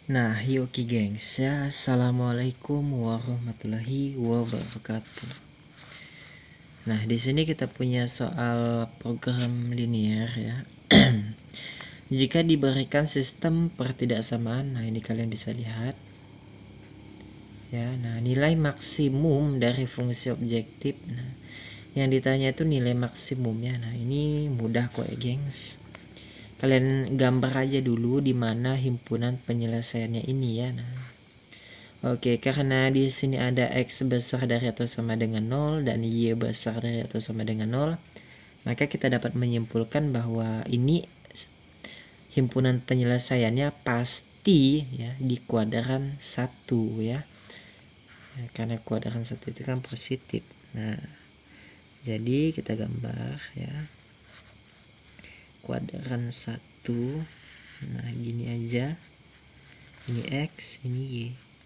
Nah, yuk gengs ya. Assalamualaikum warahmatullahi wabarakatuh. Nah, di sini kita punya soal program linear ya. Jika diberikan sistem pertidaksamaan, nah ini kalian bisa lihat. Ya, nah nilai maksimum dari fungsi objektif. Nah, yang ditanya itu nilai maksimumnya. Nah, ini mudah kok ya, gengs. Kalian gambar aja dulu di mana himpunan penyelesaiannya ini ya. Nah, oke, karena di sini ada X besar dari atau sama dengan 0 dan Y besar dari atau sama dengan 0, maka kita dapat menyimpulkan bahwa ini himpunan penyelesaiannya pasti ya di kuadran 1 ya. Karena kuadran 1 itu kan positif. Nah, jadi kita gambar ya. Kuadran 1. Nah, gini aja. Ini X, ini Y.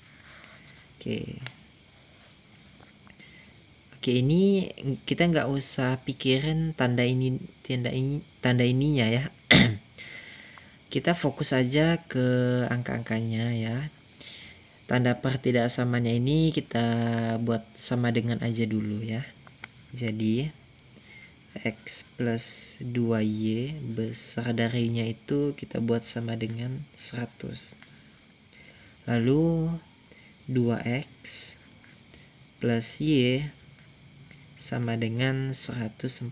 Oke, ini kita nggak usah pikirin tanda ininya ya. Kita fokus aja ke angka-angkanya ya. Tanda pertidaksamannya ini kita buat sama dengan aja dulu ya. Jadi X plus 2Y besar darinya itu kita buat sama dengan 100. Lalu 2X plus Y sama dengan 140.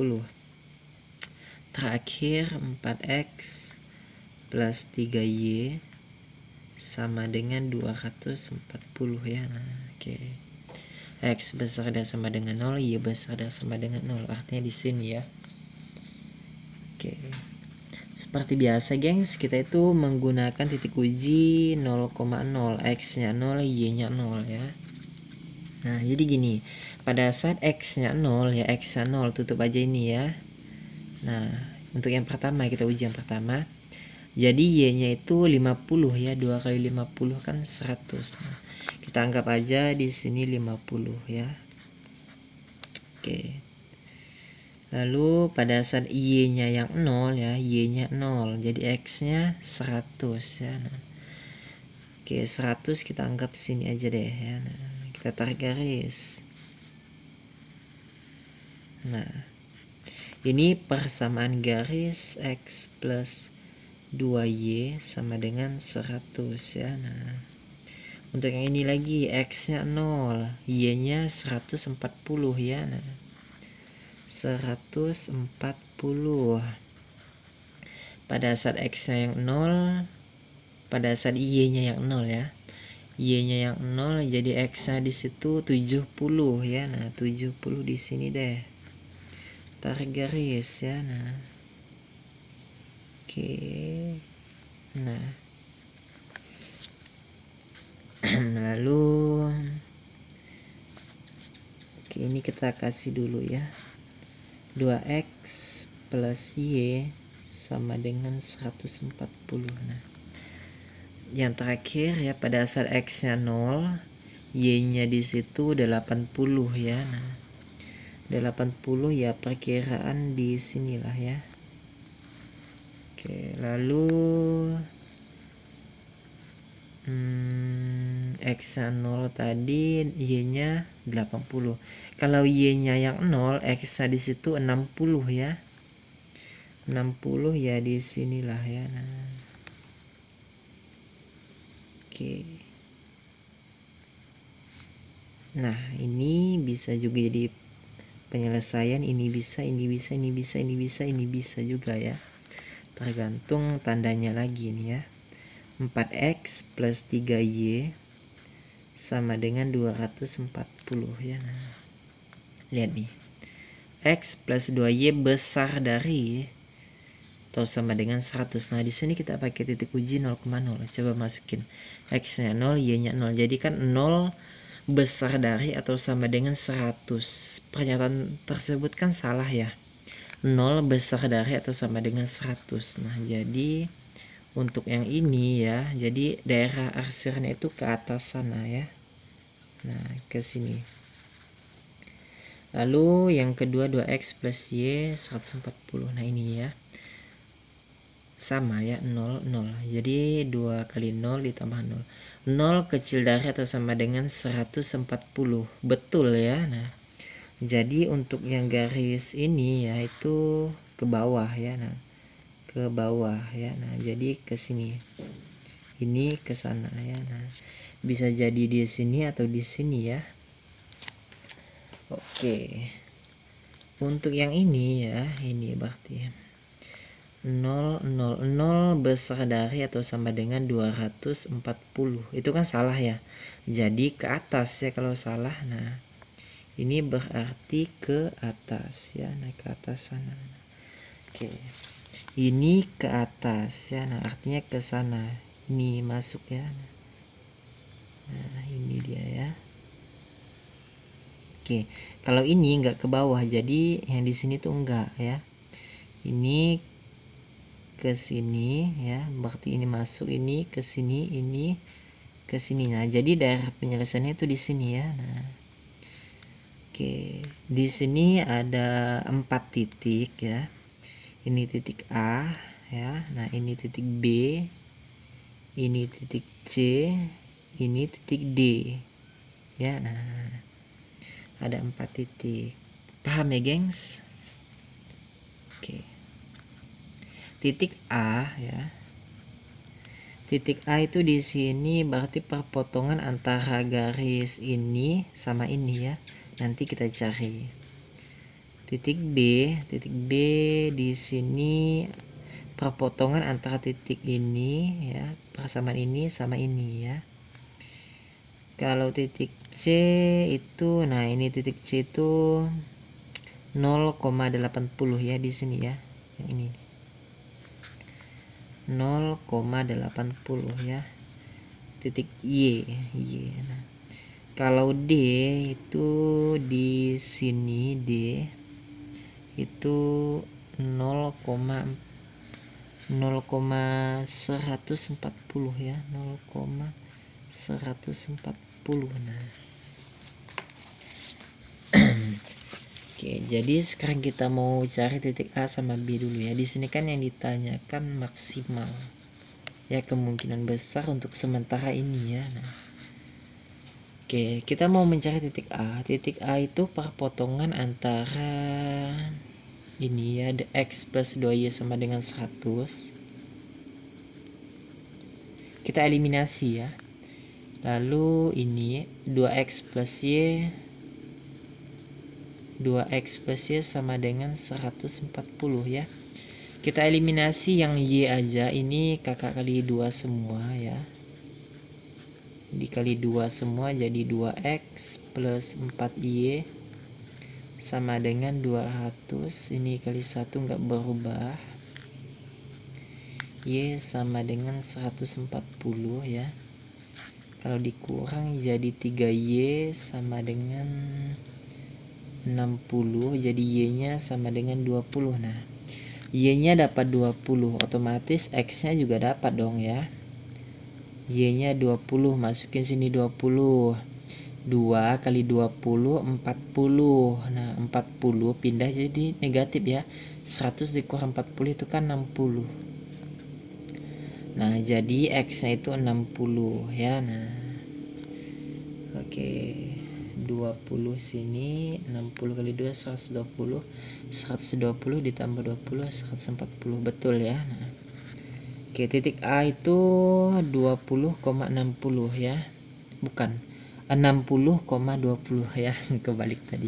Terakhir 4X plus 3Y sama dengan 240 ya. Nah, oke. X besar dan sama dengan 0, Y besar dan sama dengan 0. Artinya di sini ya. Oke. Seperti biasa gengs, kita itu menggunakan titik uji 0,0, X-nya 0, Y-nya 0 ya. Nah, jadi gini, pada saat X-nya 0 ya, X-nya 0, tutup aja ini ya. Nah, untuk yang pertama kita uji yang pertama. Jadi Y-nya itu 50 ya, 2 kali 50 kan 100. Nah, kita anggap aja di sini 50 ya. Oke. Lalu pada saat Y-nya yang 0 ya, Y-nya 0, jadi X-nya 100 ya. Nah, oke, 100 kita anggap sini aja deh ya. Nah, kita tarik garis. Nah, ini persamaan garis X plus 2Y sama dengan 100 ya. Nah, untuk yang ini lagi X-nya 0, Y-nya 140 ya. Nah, 140. Pada saat X-nya yang 0, pada saat Y-nya yang 0 ya. Y-nya yang 0 jadi X-nya di situ 70 ya. Nah, 70 di sini deh. Tarik garis ya. Nah. Oke. Nah. Lalu oke, ini kita kasih dulu ya. 2X plus Y sama dengan 140. Nah, yang terakhir ya, pada saat X-nya 0, Y-nya di situ 80 ya. Nah, 80 ya perkiraan di sinilah ya. Oke, lalu X-nya 0 tadi, Y-nya 80. Kalau Y-nya yang 0, X-nya di situ 60 ya. 60 ya di sinilah ya. Nah. Oke. Nah, ini bisa juga jadi penyelesaian, ini bisa, ini bisa, ini bisa, ini bisa, ini bisa juga ya. Tergantung tandanya lagi nih ya. 4X plus 3Y sama dengan 240 ya. Nah, lihat nih. X plus 2Y besar dari atau sama dengan 100. Nah, di sini kita pakai titik uji 0,0. Coba masukin X-nya 0, Y-nya 0. Jadi kan 0 besar dari atau sama dengan 100. Pernyataan tersebut kan salah ya. 0 besar dari atau sama dengan 100. Nah, jadi untuk yang ini ya, jadi daerah arsirnya itu ke atas sana ya. Nah, ke sini. Lalu yang kedua 2X plus Y 140. Nah, ini ya. sama ya, 0 0. Jadi 2 kali 0 ditambah 0. 0 kecil dari atau sama dengan 140. Betul ya. Nah, jadi untuk yang garis ini ya itu ke bawah ya. Nah, ke bawah ya. Nah, jadi ke sini. Ini ke sana ya. Nah, bisa jadi di sini atau di sini ya. Oke. Untuk yang ini ya, ini berarti 0 0 0 besar dari atau sama dengan 240. Itu kan salah ya. Jadi ke atas ya kalau salah. Nah, ini berarti ke atas ya. Nah, ke atas sana. Oke. Ini ke atas ya. Nah, artinya ke sana. Ini masuk ya. Nah, ini dia ya. Oke. Kalau ini enggak ke bawah, jadi yang di sini tuh enggak ya. Ini ke sini ya, berarti ini masuk, ini ke sini, ini ke sini. Nah, jadi daerah penyelesaiannya itu di sini ya. Nah, oke, di sini ada 4 titik ya. Ini titik A ya. Nah, ini titik B, ini titik C, ini titik D ya. Nah, ada 4 titik. Paham ya, gengs? Oke. Titik A ya. Titik A itu di sini berarti perpotongan antara garis ini sama ini ya. Nanti kita cari. Titik B di sini perpotongan antara titik ini ya, persamaan ini sama ini ya. Kalau titik C itu, nah ini titik C itu 0,80 ya di sini ya. Yang ini 0,80 ya. Titik Y. Nah, kalau D itu di sini D itu 0,140 ya, 0,140. Nah, oke, jadi sekarang kita mau cari titik A sama B dulu ya. Di sini kan yang ditanyakan maksimal ya, kemungkinan besar untuk sementara ini ya. Nah, oke, kita mau mencari titik A. Titik A itu perpotongan antara ini ya, x plus 2y sama dengan 100. Kita eliminasi ya. Lalu ini 2x plus y sama dengan 140 ya. Kita eliminasi yang y aja, ini kakak kali 2 semua ya. Dikali 2 semua jadi 2x plus 4y sama dengan 200. Ini kali 1 nggak berubah. Y sama dengan 140 ya. Kalau dikurang jadi 3y sama dengan 60. Jadi y nya sama dengan 20. Nah, y nya dapat 20, otomatis x nya juga dapat dong ya. Y nya 20, masukin sini 20. 2 kali 20 40. Nah, 40 pindah jadi negatif ya. 100 dikurang 40 itu kan 60. Nah, jadi x nya itu 60 ya. Nah, oke, 20 sini, 60 kali 2 120. 120 ditambah 20 140, betul ya. Nah, oke, titik A itu 20,60 ya. Bukan, 60,20 ya. Kebalik tadi.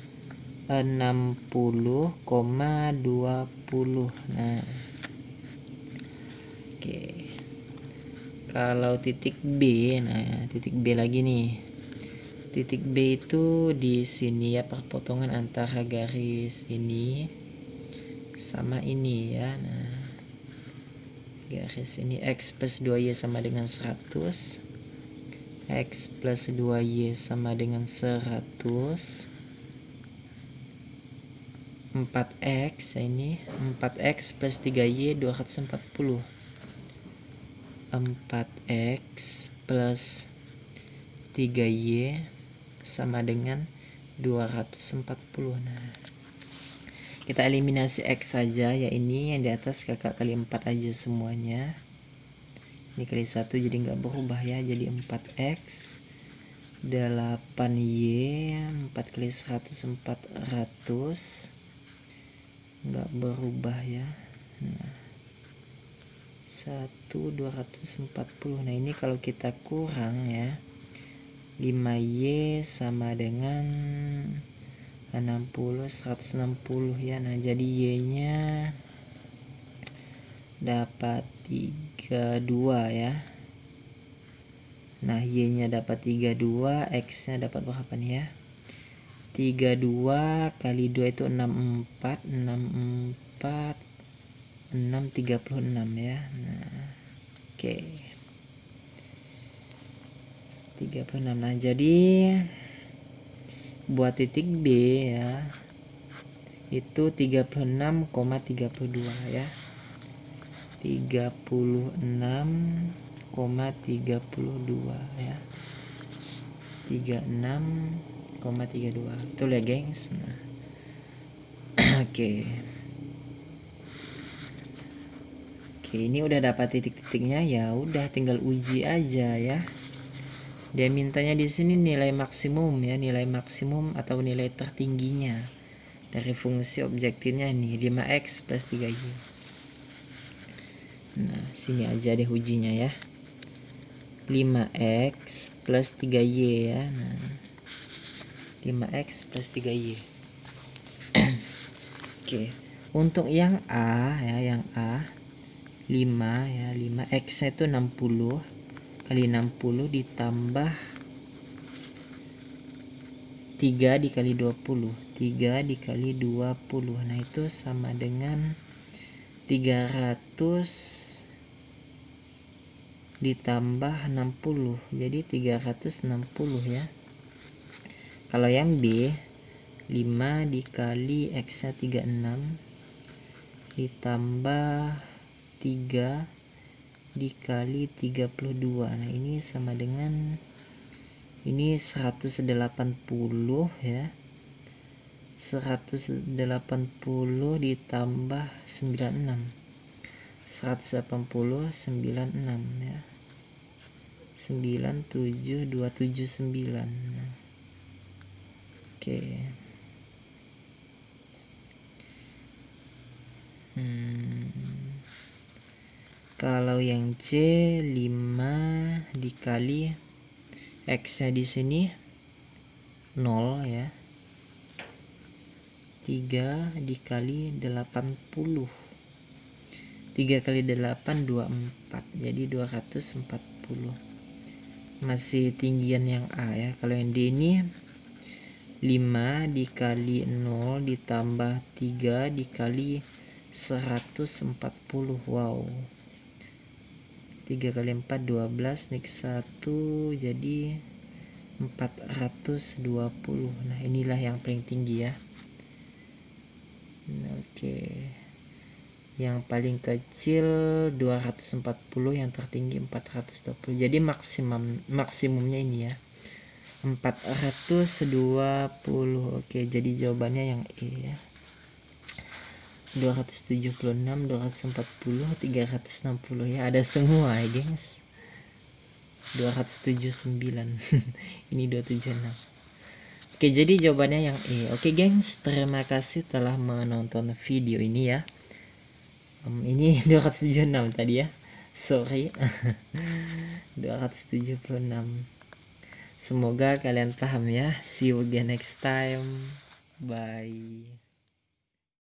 60,20. Nah, oke. Kalau titik B, nah titik B lagi nih. Titik B itu di sini ya, perpotongan antara garis ini sama ini ya. Nah, garis ini x plus 2y sama dengan 100. X plus 2y sama dengan 100. 4x ini 4x plus 3y 240. 4x plus 3y sama dengan 240. Nah, Kita eliminasi X saja ya, ini yang di atas kakak kali 4 aja semuanya. Ini kali 1 jadi nggak berubah ya, jadi 4X 8Y 4 kali 100 400 nggak berubah ya. Nah 240. Nah ini kalau kita kurang ya, 5Y sama dengan 60 160 ya. Nah jadi Y nya dapat 32 ya. Nah Y nya dapat 32, X nya dapat berapa nih ya, 32 kali 2 itu 64 636 ya. Nah oke 36. Nah jadi buat titik B ya itu 36,32 ya, 36,32 ya, 36,32 betul ya gengs. Nah oke ini udah dapat titik-titiknya ya, udah tinggal uji aja ya. Dia mintanya di sini nilai maksimum ya, nilai maksimum atau nilai tertingginya dari fungsi objektifnya nih 5x plus 3y. Nah sini aja deh ujinya ya, 5x plus 3y ya. Nah 5x plus 3y. Oke untuk yang A ya, yang A 5 ya, 5x itu 60 kali 60 ditambah 3 dikali 20, 3 dikali 20. Nah itu sama dengan 300 ditambah 60, jadi 360 ya. Kalau yang B 5 dikali X nya 36 ditambah 3 dikali 32. Nah ini sama dengan ini 180 ya, 180 ditambah 96, 180 96 ya, 97279. Nah, oke kalau yang C 5 dikali X nya di sini 0 ya, 3 dikali 80, 3 kali 8 24, jadi 240. Masih tinggian yang A ya. Kalau yang D ini 5 dikali 0 ditambah 3 dikali 140. Wow, 3 kali 4 12, nik 1 jadi 420. Nah inilah yang paling tinggi ya. Oke yang paling kecil 240, yang tertinggi 420. Jadi maksimumnya ini ya 420. Oke jadi jawabannya yang E ya, 276, 240, 360 ya, ada semua ya gengs. 279 ini 276. Oke jadi jawabannya yang E. Oke gengs, terima kasih telah menonton video ini ya. Ini 276 tadi ya, sorry. 276. Semoga kalian paham ya. See you again next time, bye.